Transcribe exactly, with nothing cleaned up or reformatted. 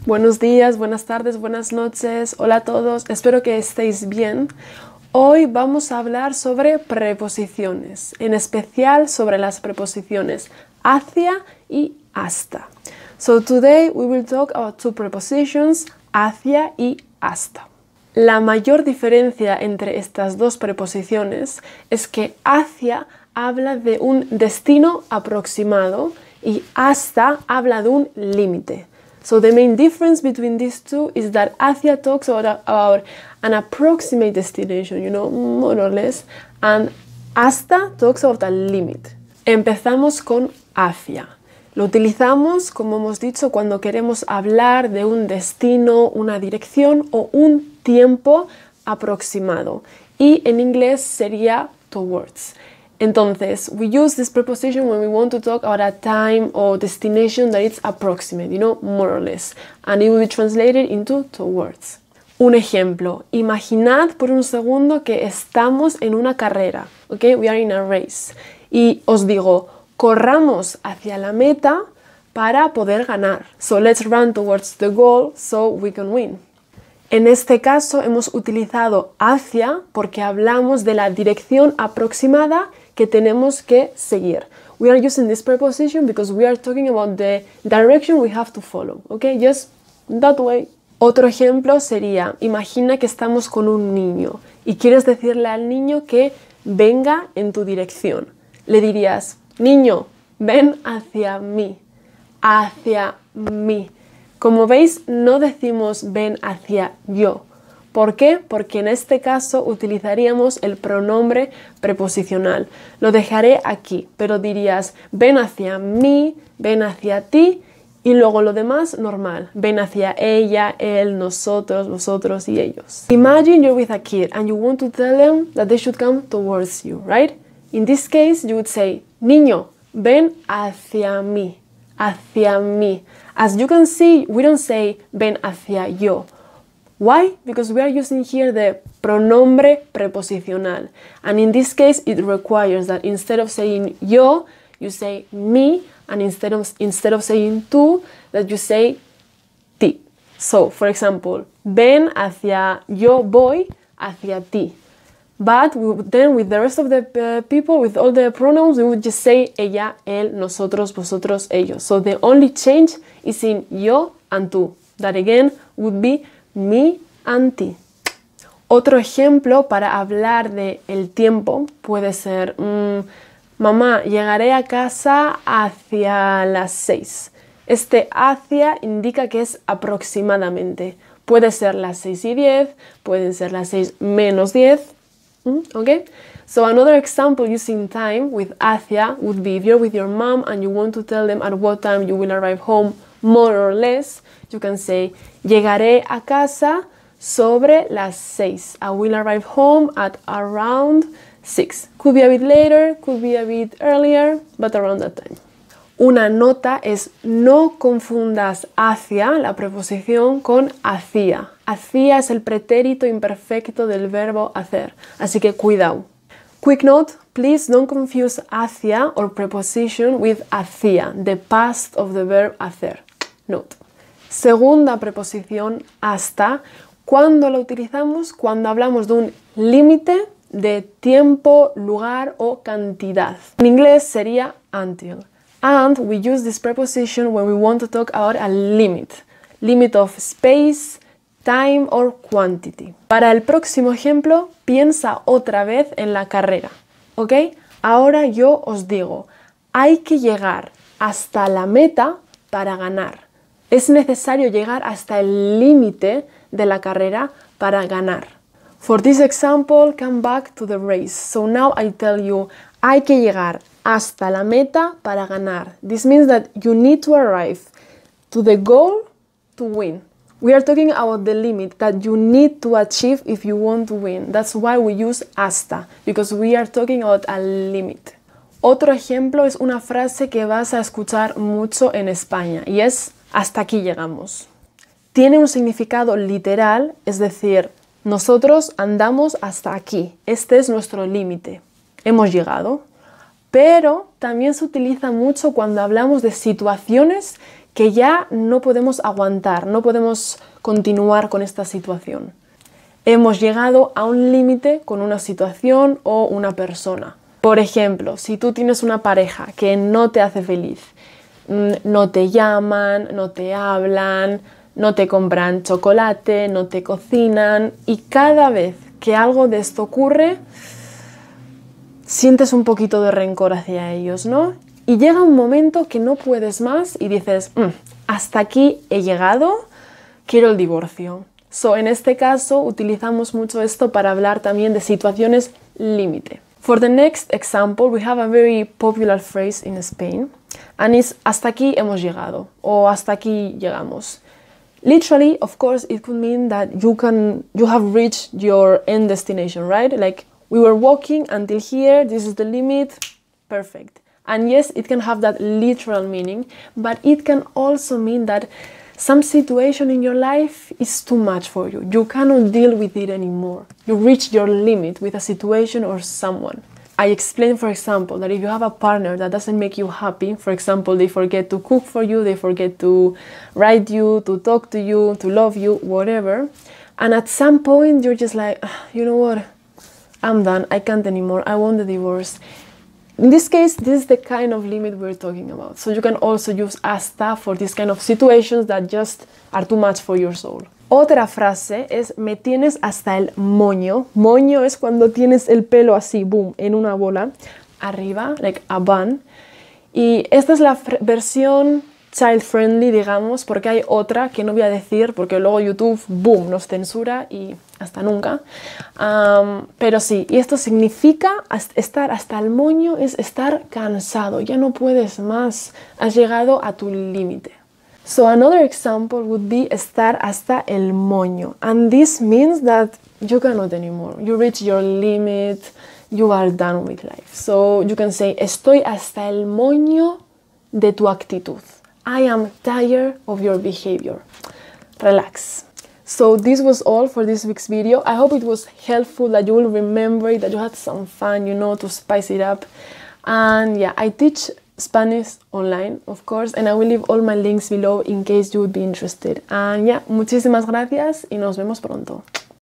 Buenos días, buenas tardes, buenas noches, hola a todos, espero que estéis bien. Hoy vamos a hablar sobre preposiciones, en especial sobre las preposiciones hacia y hasta. So today we will talk about two prepositions, hacia y hasta. La mayor diferencia entre estas dos preposiciones es que hacia habla de un destino aproximado y hasta habla de un límite. So the main difference between these two is that hacia talks about, about an approximate destination, you know, more or less, and hasta talks about a limit. Empezamos con hacia. Lo utilizamos, como hemos dicho, cuando queremos hablar de un destino, una dirección o un tiempo aproximado. Y en inglés sería towards. Entonces, we use this preposition when we want to talk about a time or destination that is approximate, you know, more or less. And it will be translated into towards. Un ejemplo, imaginad por un segundo que estamos en una carrera, ¿ok? We are in a race. Y os digo, corramos hacia la meta para poder ganar. So let's run towards the goal so we can win. En este caso hemos utilizado hacia porque hablamos de la dirección aproximada que tenemos que seguir. We are using this preposition because we are talking about the direction we have to follow. Okay, just that way. Otro ejemplo sería, imagina que estamos con un niño y quieres decirle al niño que venga en tu dirección. Le dirías, niño, ven hacia mí, hacia mí. Como veis, no decimos ven hacia yo. ¿Por qué? Porque en este caso utilizaríamos el pronombre preposicional. Lo dejaré aquí, pero dirías ven hacia mí, ven hacia ti y luego lo demás normal. Ven hacia ella, él, nosotros, vosotros y ellos. Imagine you're with a kid and you want to tell them that they should come towards you, right? In this case, you would say, niño, ven hacia mí, hacia mí. As you can see, we don't say ven hacia yo. Why? Because we are using here the pronombre preposicional. And in this case, it requires that instead of saying yo, you say me, and instead of, instead of saying tú, that you say ti. So, for example, ven hacia yo voy hacia ti. But we would, then with the rest of the uh, people, with all the pronouns, we would just say ella, él, nosotros, vosotros, ellos. So the only change is in yo and tú. That again would be me and ti. Otro ejemplo para hablar de el tiempo puede ser, mmm, mamá, llegaré a casa hacia las seis. Este hacia indica que es aproximadamente. Puede ser las seis y diez, pueden ser las seis menos diez. Okay, so another example using time with hacia would be if you're with your mom and you want to tell them at what time you will arrive home, more or less, you can say, llegaré a casa sobre las seis. I will arrive home at around six. Could be a bit later, could be a bit earlier, but around that time. Una nota es no confundas hacia, la preposición, con hacía. Hacía es el pretérito imperfecto del verbo hacer, así que cuidado. Quick note, please don't confuse hacia or preposition with hacía, the past of the verb hacer. Note. Segunda preposición, hasta, ¿cuándo la utilizamos? Cuando hablamos de un límite de tiempo, lugar o cantidad. En inglés sería until. And we use this preposition when we want to talk about a limit. Limit of space, time or quantity. Para el próximo ejemplo, piensa otra vez en la carrera. ¿Ok? Ahora yo os digo, hay que llegar hasta la meta para ganar. Es necesario llegar hasta el límite de la carrera para ganar. For this example, come back to the race. So now I tell you, hay que llegar hasta la meta para ganar. This means that you need to arrive to the goal to win. We are talking about the limit that you need to achieve if you want to win. That's why we use hasta, because we are talking about a limit. Otro ejemplo es una frase que vas a escuchar mucho en España y es hasta aquí llegamos. Tiene un significado literal, es decir, nosotros andamos hasta aquí. Este es nuestro límite. Hemos llegado. Pero también se utiliza mucho cuando hablamos de situaciones que ya no podemos aguantar, no podemos continuar con esta situación. Hemos llegado a un límite con una situación o una persona. Por ejemplo, si tú tienes una pareja que no te hace feliz, no te llaman, no te hablan, no te compran chocolate, no te cocinan, y cada vez que algo de esto ocurre, sientes un poquito de rencor hacia ellos, ¿no? Y llega un momento que no puedes más y dices, mmm, hasta aquí he llegado, quiero el divorcio. So, en este caso utilizamos mucho esto para hablar también de situaciones límite. For the next example, we have a very popular phrase in Spain, and it's hasta aquí hemos llegado, o hasta aquí llegamos. Literally, of course, it could mean that you can, you have reached your end destination, right? Like, we were walking until here, this is the limit, perfect. And yes, it can have that literal meaning, but it can also mean that some situation in your life is too much for you. You cannot deal with it anymore. You reach your limit with a situation or someone. I explained, for example, that if you have a partner that doesn't make you happy, for example, they forget to cook for you, they forget to write you, to talk to you, to love you, whatever, and at some point you're just like, you know what, I'm done, I can't anymore, I want the divorce. In this case, this is the kind of limit we're talking about. So you can also use hasta for these kind of situations that just are too much for your soul. Otra frase es me tienes hasta el moño. Moño es cuando tienes el pelo así, boom, en una bola, arriba, like a bun. Y esta es la versión child friendly, digamos, porque hay otra que no voy a decir porque luego YouTube, boom, nos censura y hasta nunca. Um, pero sí, y esto significa estar hasta el moño, es estar cansado, ya no puedes más, has llegado a tu límite. So another example would be estar hasta el moño, and this means that you cannot anymore, you reach your limit, you are done with life. So you can say, estoy hasta el moño de tu actitud. I am tired of your behavior. Relax. So this was all for this week's video. I hope it was helpful, that you will remember it, that you had some fun, you know, to spice it up. And yeah, I teach Spanish online, of course, and I will leave all my links below in case you would be interested. And yeah, muchísimas gracias y nos vemos pronto.